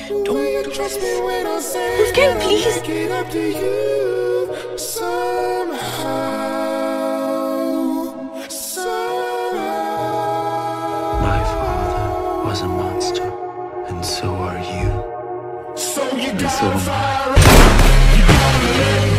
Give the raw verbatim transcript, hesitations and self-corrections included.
Don't trust me when I say Wolfgang, please. I'll make it up to you somehow. Somehow. My father was a monster, and so are you. So you And gotta so am I. fire up. You gotta let